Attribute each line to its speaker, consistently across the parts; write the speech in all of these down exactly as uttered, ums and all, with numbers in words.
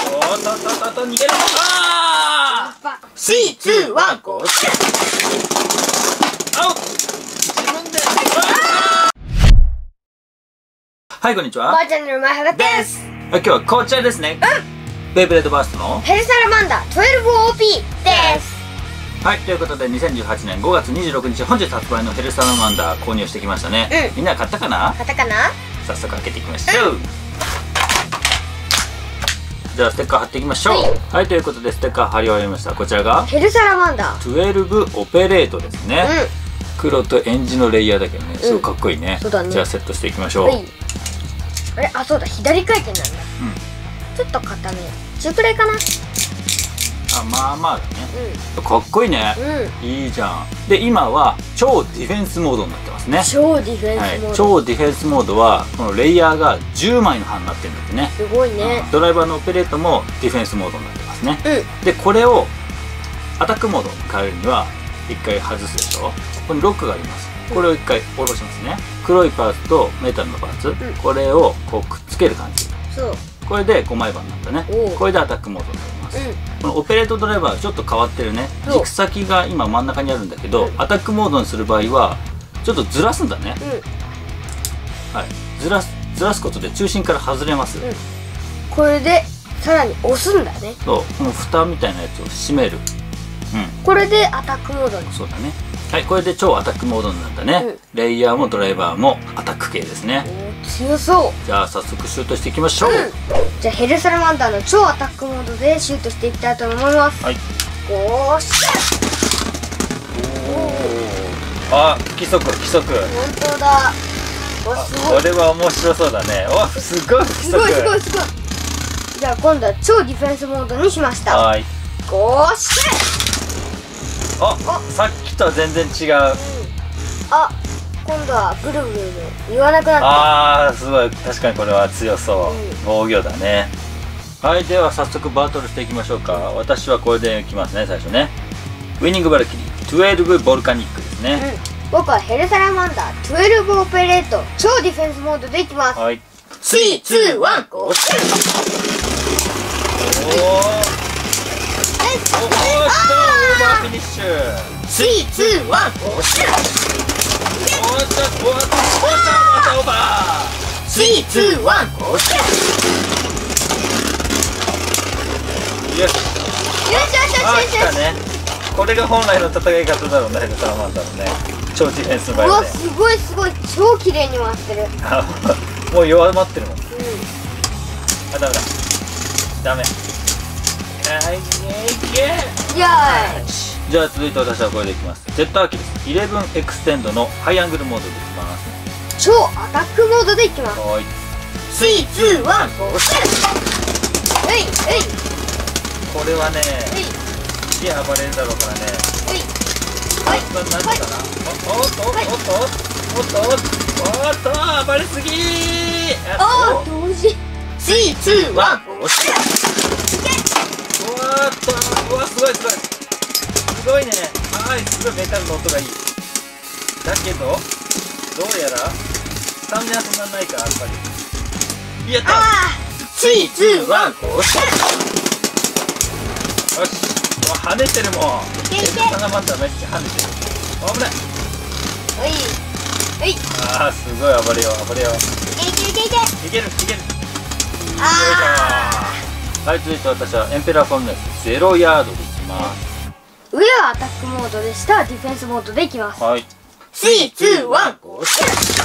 Speaker 1: おっとっとっとっと逃げる。ああ シーツーワン ゴーシュアウト。自分で。はい、こんにちは。
Speaker 2: ばあちゃんのうまいはがです。
Speaker 1: 今日はこちらですね。うん。ベイブレードバーストの
Speaker 2: ヘルサラマンダー じゅうにオーピー です。
Speaker 1: はい、ということでにせんじゅうはちねんごがつにじゅうろくにち本日発売のヘルサラマンダー購入してきましたね。うん。みんな買ったかな？
Speaker 2: 買ったかな？
Speaker 1: 早速開けていきましょう。うん、じゃあステッカー貼っていきましょう。はい、はい、ということでステッカー貼り終わりました。こちらが
Speaker 2: ヘルサラマンダー
Speaker 1: じゅうにオペレートですね。うん、黒とエンジのレイヤーだけどね、すごいかっこいいね。うん、そうだね。じゃあセットしていきましょう。はい、
Speaker 2: あれ、あ、そうだ、左回転なんだ。うん、ちょっと固め、中くらいかな。
Speaker 1: あ、まあまあだね。うん、かっこいいね。うん、いいじゃん。で、今は超ディフェンスモードになってますね。
Speaker 2: 超ディフェンスモード、はい、
Speaker 1: 超ディフェンスモードはこのレイヤーがじゅうまいの刃になってるんだってね。
Speaker 2: すごいね。
Speaker 1: うん、ドライバーのオペレートもディフェンスモードになってますね。うん、で、これをアタックモードに変えるには一回外すでしょ。ここにロックがあります。これを一回下ろしますね。黒いパーツとメタルのパーツ、うん、これをこうくっつける感じ。そう、これでごまい刃になったね。これでアタックモードになります。うん、このオペレートドライバーちょっと変わってるね。軸先が今真ん中にあるんだけど、うん、アタックモードにする場合はちょっとずらすんだね。うん、はい、ずらすずらすことで中心から外れます。うん、これでさらに押すんだね。そう、この蓋みたいなやつを閉める。うん、これでアタックモードに。そうだね。はい、これで超アタックモードになったね。うん、レイヤーもドライバーもアタック系ですね。強そう。じゃあ早速シュートしていきましょう。うん、じゃあヘルサラマンダーの超アタックモードでシュートしていきたいと思います。はい、ゴーシュ。おお、あ、不規則不規則。本当だ。お、すごい。これは面白そうだね。お、すごい不規則。すごいすごいすごい。じゃあ今度は超ディフェンスモードにしました。はい、ゴーシュ。あ、さっきとは全然違う。うん、あ、今度はぐるぐる言わなくなった。ああ、すごい。確かにこれは強そう。うん、防御だね。はい、では早速バトルしていきましょうか。私はこれでいきますね。最初ね、ウィニングバルキリーじゅうにボルカニックですね。うん、僕はヘルサラマンダーじゅうにオペレート超ディフェンスモードでいきます。はい、スリー、ツー、ワン、ゴー。おお、おー、オーバーフィニッシュ。スリー、ツー、ワン、ゴーシュ。おーっと、おーっと、おーっと、オーバー。スリー、ツー、ワン、ゴーシュ。よし。よしよしよしよし。あ、来たね。これが本来の戦い方だろうね、ヘルサラマンダーのね。超ディフェンスの場合はね。うわ、すごいすごい、超綺麗に回ってる。もう弱まってるもん。うん。あ、ダメだ。ダメ。はい、いけいけ。よし。じゃあ続いて私はこれでいきます。ジェットアキレスじゅういちエクステンドのハイアングルモードでいきます。超アタックモードでいきます。はい。スリー、ツー、ワン、ゴーシュ。えいえい。これはね、すげえ暴れるだろうからね。えい。はい。何かな。おっとおっとおっとおっとおっとおっと暴れすぎー。ああ、同時。スリー、ツー、ワン、ゴーシュ。うわーっと、うわ、すごいすごいすごいね。はい、すごいメタルの音がいい。だけどどうやらスタミナそんなないか。やっぱりやった。スリー、ツー、ワン、ゴーシュ。よし、うわ、跳ねてるもん。ヘルサラマンダーめっちゃ跳ねてる。危ない。おいおい。ああ、すごい暴れよう暴れよう。いけいけいけいけいけるいける。ああ、はい、続いて私はエンペラーフォンネスゼロヤードでいきます。上はアタックモードで下はディフェンスモードでいきます。はい、スリー、ツー、ワン、ゴーシュ。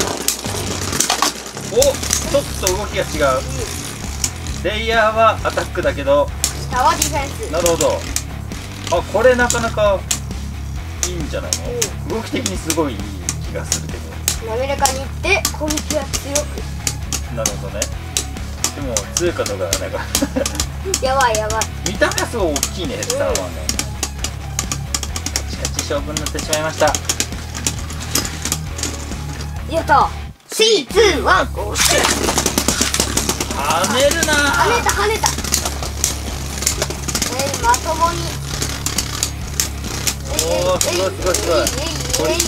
Speaker 1: お、ちょっと動きが違う。レイヤーはアタックだけど下はディフェンス。なるほど。あ、これなかなかいいんじゃないの。うん、動き的にすごいいい気がするけど、滑らかにいって攻撃は強く。なるほどね。でも強いかどうかなんかやばいやばい。見た目はすごい大きいね、ヘルサラマンダー。カチカチ勝負になってしまいました。やった。スリー、ツー、ワン、ゴーシュ。跳ねるな。跳ねた跳ねた。えー、まともに。おお、すごいすごいすごい。これいい。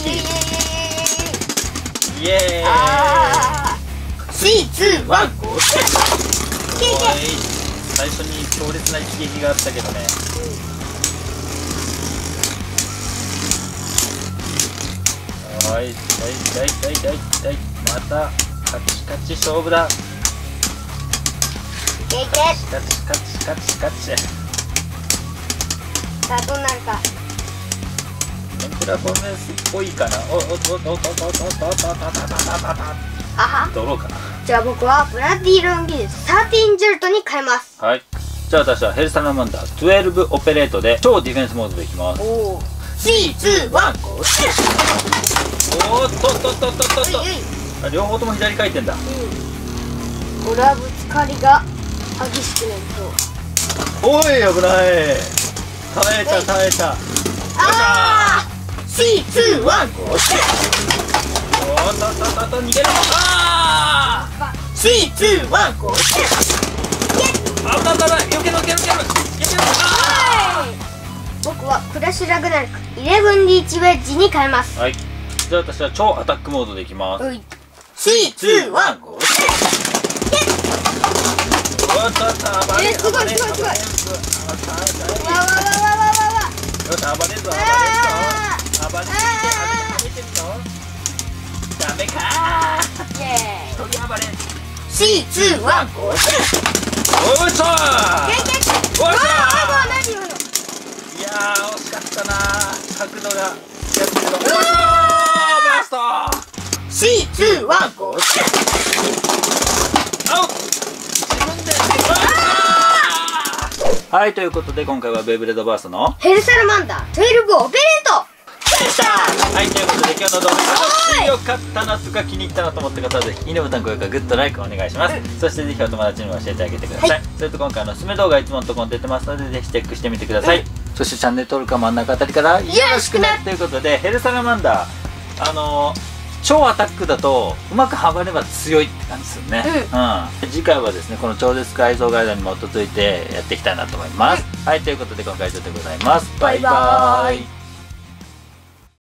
Speaker 1: イエーイ。スリー、ツー、ワン、ゴーシュ。いけいけ。す最初に強烈な一撃があったけどね。はい、痛い痛い痛い痛い痛い。またカチカチ勝負だ。
Speaker 2: いけいけ。
Speaker 1: カチカチカチカチカチ。
Speaker 2: さあどうなるか。
Speaker 1: 天ぷらボンネスっぽいかな。おおおおおおおおおおおおおお
Speaker 2: はは。
Speaker 1: ドローかな。
Speaker 2: じゃあ僕はブラッディロン技術じゅうさんジェルトに変えます。
Speaker 1: はい。じゃあ私はヘルサラマンダーじゅうにオペレートで超ディフェンスモードでいきます。
Speaker 2: おお。
Speaker 1: スリー、ツー、ワン、ゴー。おーっとっとっとっとっとっと。あ、両方とも左回転だ。
Speaker 2: うん。これはぶつかりが激しくなりそう。
Speaker 1: おい、危ない。耐えた耐えた。
Speaker 2: ああ。
Speaker 1: スリー、ツー、ワン、ゴー。おーっとっとっとっと逃げる。ああ。スリー、ツー、ワン、ゴー。あ、だだだ、よけろよけろよけろ。よけろ。ああ。
Speaker 2: 僕はクラッシュラグナルクイレブンリーチウェッジに変えます。
Speaker 1: はい。じゃあ私は超アタックモードでいきます。
Speaker 2: はい。
Speaker 1: スリー、ツー、ワン、ゴー。おっとっと、暴れる。
Speaker 2: えー、すごいすごいすごい。わわわわわわわ。
Speaker 1: よし、暴れるぞ、暴れるぞ。暴れてみて、暴れてみろ。ダメかー。
Speaker 2: イエーイ。
Speaker 1: 飛び暴れ。
Speaker 2: スリー、ツー、ワン、ゴー。
Speaker 1: おっしゃー。
Speaker 2: いけいけ。
Speaker 1: おっしゃー。
Speaker 2: 何今の。
Speaker 1: いやー、惜しかったなー。角度がやってるの。おー、バースト。スリー、ツー、ワン、ゴー。アウト。自分で。はい、ということで今回はベイブレードバーストの
Speaker 2: ヘルサラマンダーじゅうにオペレート
Speaker 1: でした。はい、ということで今日の動画が良かったなとか気に入ったなと思った方はぜひいいねボタン、高評価、グッド、ライクお願いします。そしてぜひお友達にも教えてあげてください。はい、それと今回のおすすめ動画いつものところに出てますのでぜひチェックしてみてください。そしてチャンネル登録は真ん中あたりからよろしくねということで、ヘルサラマンダーあのー超アタックだとうまくはまれば強いって感じですよね。うん、うん、次回はですねこの超絶改造ガイドに基づいてやっていきたいなと思います。はい、ということで今回は以上でございます。バイバーイ。